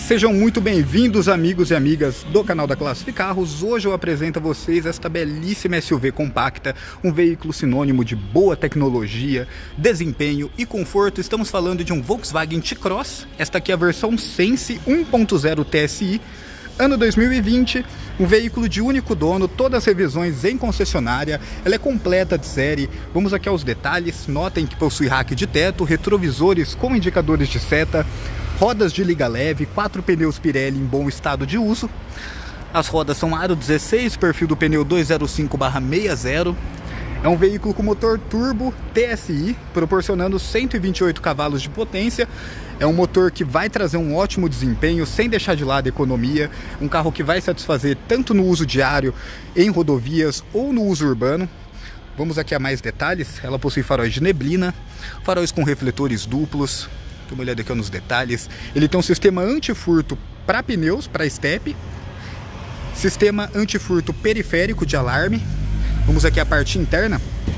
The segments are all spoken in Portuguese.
Sejam muito bem-vindos, amigos e amigas do canal da Classific Carros. Hoje eu apresento a vocês esta belíssima SUV compacta, um veículo sinônimo de boa tecnologia, desempenho e conforto. Estamos falando de um Volkswagen T-Cross. Esta aqui é a versão Sense 1.0 TSI, ano 2020, um veículo de único dono, todas as revisões em concessionária, ela é completa de série. Vamos aqui aos detalhes. Notem que possui rack de teto, retrovisores com indicadores de seta, rodas de liga leve, 4 pneus Pirelli em bom estado de uso. As rodas são aro 16, perfil do pneu 205/60. É um veículo com motor turbo TSI, proporcionando 128 cavalos de potência. É um motor que vai trazer um ótimo desempenho, sem deixar de lado a economia. Um carro que vai satisfazer tanto no uso diário, em rodovias ou no uso urbano. Vamos aqui a mais detalhes. Ela possui faróis de neblina, faróis com refletores duplos. Dê uma olhada aqui nos detalhes. Ele tem um sistema antifurto para pneus, para estepe. Sistema antifurto periférico de alarme. Vamos aqui a parte interna.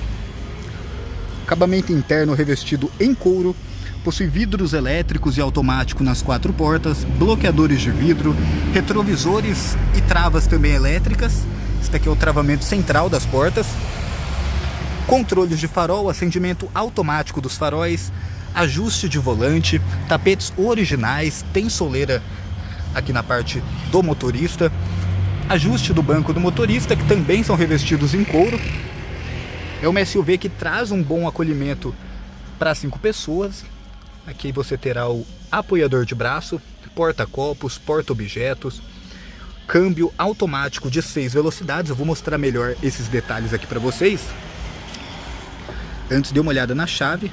Acabamento interno revestido em couro. Possui vidros elétricos e automático nas 4 portas, bloqueadores de vidro, retrovisores e travas também elétricas. Este aqui é o travamento central das portas. Controles de farol, acendimento automático dos faróis, ajuste de volante, tapetes originais, tem soleira aqui na parte do motorista, ajuste do banco do motorista, que também são revestidos em couro. É uma SUV que traz um bom acolhimento para 5 pessoas. Aqui você terá o apoiador de braço, porta-copos, porta-objetos, câmbio automático de 6 velocidades. Eu vou mostrar melhor esses detalhes aqui para vocês. Antes, dê uma olhada na chave.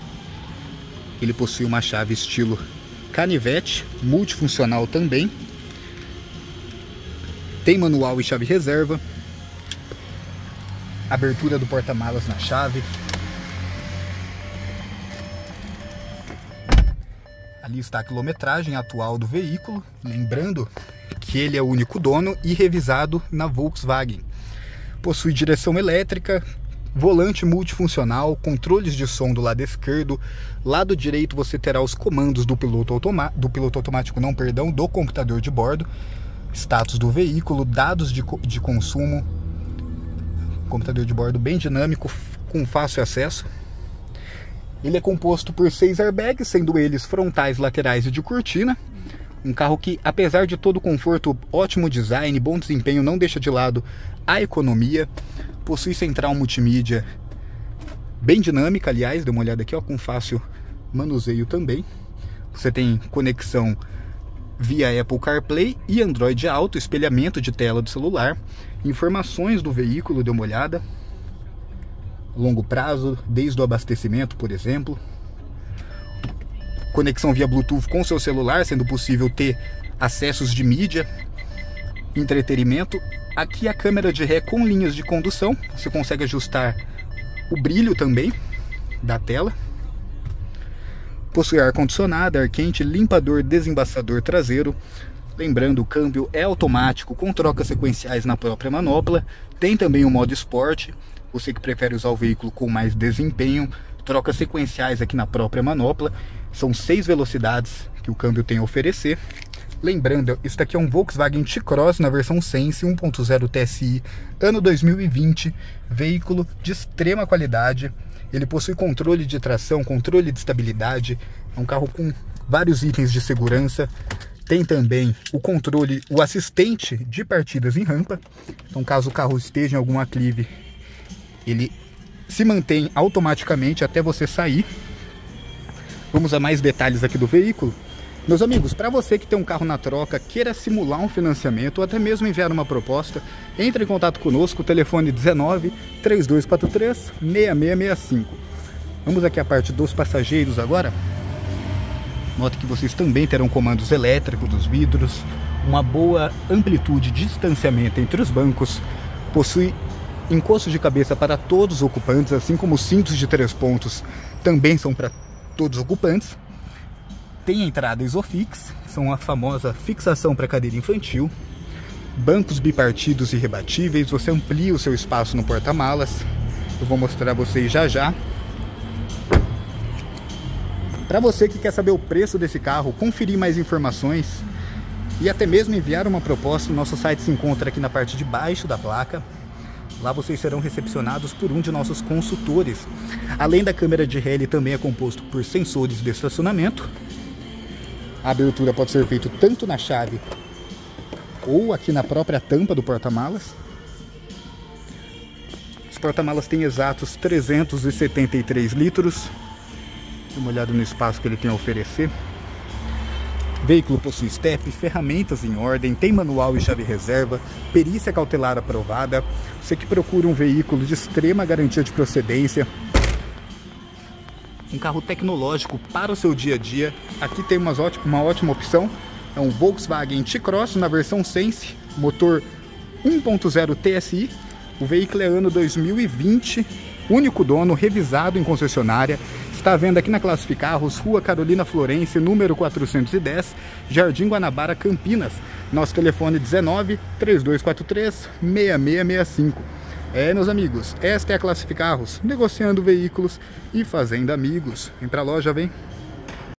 Ele possui uma chave estilo canivete, multifuncional também. Tem manual e chave reserva. Abertura do porta-malas na chave. Ali está a quilometragem atual do veículo. Lembrando que ele é o único dono e revisado na Volkswagen. Possui direção elétrica, volante multifuncional, controles de som do lado esquerdo. Lado direito você terá os comandos do piloto automático, do computador de bordo. Status do veículo, dados de consumo. Computador de bordo bem dinâmico, com fácil acesso. Ele é composto por 6 airbags, sendo eles frontais, laterais e de cortina. Um carro que, apesar de todo o conforto, ótimo design, bom desempenho, não deixa de lado a economia. Possui central multimídia bem dinâmica, aliás, dê uma olhada aqui, ó, com fácil manuseio também. Você tem conexão via Apple CarPlay e Android Auto, espelhamento de tela do celular. Informações do veículo, dê uma olhada. Longo prazo, desde o abastecimento, por exemplo. Conexão via Bluetooth com seu celular, sendo possível ter acessos de mídia, entretenimento. Aqui a câmera de ré com linhas de condução. Você consegue ajustar o brilho também da tela. Possui ar-condicionado, ar quente, limpador, desembaçador traseiro. Lembrando, o câmbio é automático com trocas sequenciais na própria manopla. Tem também o modo esporte. Você que prefere usar o veículo com mais desempenho, trocas sequenciais aqui na própria manopla. São 6 velocidades que o câmbio tem a oferecer. Lembrando, isso daqui é um Volkswagen T-Cross na versão Sense 1.0 TSI, ano 2020. Veículo de extrema qualidade. Ele possui controle de tração, controle de estabilidade. É um carro com vários itens de segurança. Tem também o controle, o assistente de partidas em rampa. Então, caso o carro esteja em algum aclive, ele se mantém automaticamente até você sair. Vamos a mais detalhes aqui do veículo. Meus amigos, para você que tem um carro na troca, queira simular um financiamento ou até mesmo enviar uma proposta, entre em contato conosco, telefone 19 3243 6665. Vamos aqui à parte dos passageiros agora. Note que vocês também terão comandos elétricos dos vidros, uma boa amplitude de distanciamento entre os bancos, possui encosto de cabeça para todos os ocupantes, assim como os cintos de 3 pontos também são para todos os ocupantes. Tem entrada Isofix, são a famosa fixação para cadeira infantil. Bancos bipartidos e rebatíveis, você amplia o seu espaço no porta-malas. Eu vou mostrar a vocês já já. Para você que quer saber o preço desse carro, conferir mais informações, e até mesmo enviar uma proposta. Nosso site se encontra aqui na parte de baixo da placa. Lá vocês serão recepcionados por um de nossos consultores. Além da câmera de ré, ele também é composto por sensores de estacionamento. A abertura pode ser feita tanto na chave ou aqui na própria tampa do porta-malas. Os porta-malas têm exatos 373 litros. Dê uma olhada no espaço que ele tem a oferecer. O veículo possui step, ferramentas em ordem, tem manual e chave reserva, perícia cautelar aprovada. Você que procura um veículo de extrema garantia de procedência, um carro tecnológico para o seu dia a dia, aqui tem uma ótima opção. É um Volkswagen T-Cross na versão Sense, motor 1.0 TSI. O veículo é ano 2020, único dono, revisado em concessionária. Está à venda aqui na Classificarros, Rua Carolina Florence, número 410, Jardim Guanabara, Campinas. Nosso telefone 19 3243 6665. Meus amigos, esta é a Classificarros, negociando veículos e fazendo amigos. Vem pra loja, vem!